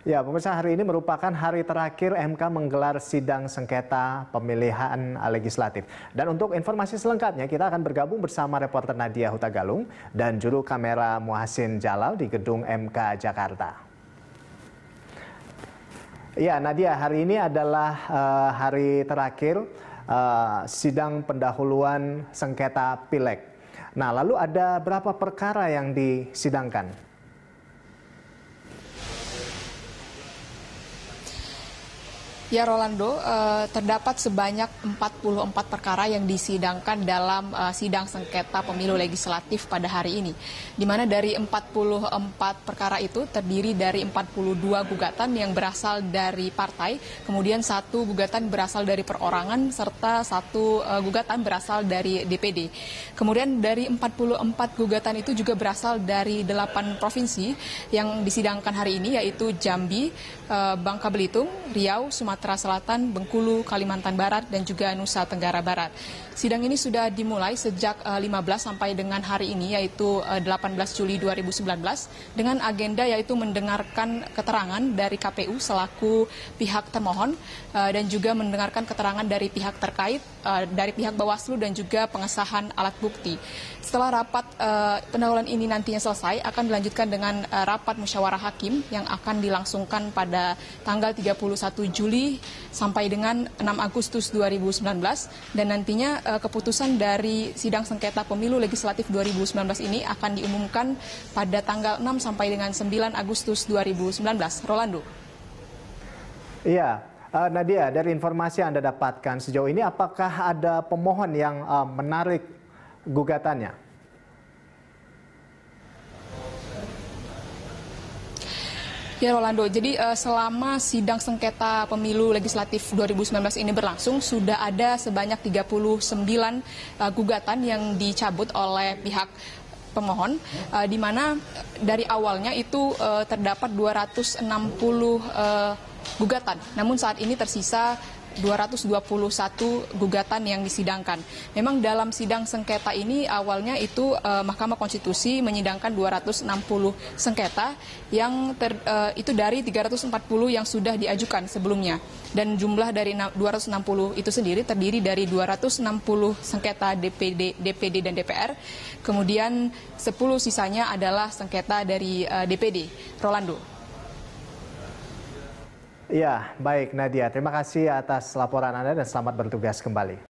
Ya, pemirsa, hari ini merupakan hari terakhir MK menggelar sidang sengketa pemilihan legislatif. Dan untuk informasi selengkapnya, kita akan bergabung bersama reporter Nadia Hutagalung dan juru kamera Muhsin Jalal di gedung MK Jakarta. Ya, Nadia, hari ini adalah hari terakhir sidang pendahuluan sengketa Pileg. Nah, lalu ada berapa perkara yang disidangkan? Ya, Rolando, terdapat sebanyak 44 perkara yang disidangkan dalam sidang sengketa pemilu legislatif pada hari ini. Di mana dari 44 perkara itu terdiri dari 42 gugatan yang berasal dari partai, kemudian satu gugatan berasal dari perorangan, serta satu gugatan berasal dari DPD. Kemudian dari 44 gugatan itu juga berasal dari 8 provinsi yang disidangkan hari ini, yaitu Jambi, Bangka Belitung, Riau, Sumatera Selatan, Bengkulu, Kalimantan Barat, dan juga Nusa Tenggara Barat. Sidang ini sudah dimulai sejak 15 sampai dengan hari ini, yaitu 18 Juli 2019, dengan agenda yaitu mendengarkan keterangan dari KPU selaku pihak termohon, dan juga mendengarkan keterangan dari pihak terkait, dari pihak Bawaslu, dan juga pengesahan alat bukti. Setelah rapat pendahuluan ini nantinya selesai, akan dilanjutkan dengan rapat musyawarah hakim yang akan dilangsungkan pada tanggal 31 Juli sampai dengan 6 Agustus 2019, dan nantinya keputusan dari sidang sengketa pemilu legislatif 2019 ini akan diumumkan pada tanggal 6 sampai dengan 9 Agustus 2019. Rolando. Iya, Nadia, dari informasi yang Anda dapatkan sejauh ini, apakah ada pemohon yang menarik gugatannya? Ya, Rolando, jadi selama sidang sengketa pemilu legislatif 2019 ini berlangsung, sudah ada sebanyak 39 gugatan yang dicabut oleh pihak pemohon, di mana dari awalnya itu terdapat 260 gugatan, namun saat ini tersisa 221 gugatan yang disidangkan. Memang dalam sidang sengketa ini awalnya itu Mahkamah Konstitusi menyidangkan 260 sengketa yang itu dari 340 yang sudah diajukan sebelumnya. Dan jumlah dari 260 itu sendiri terdiri dari 260 sengketa DPD dan DPR. Kemudian 10 sisanya adalah sengketa dari DPD. Rolando. Ya, baik Nadia. Terima kasih atas laporan Anda dan selamat bertugas kembali.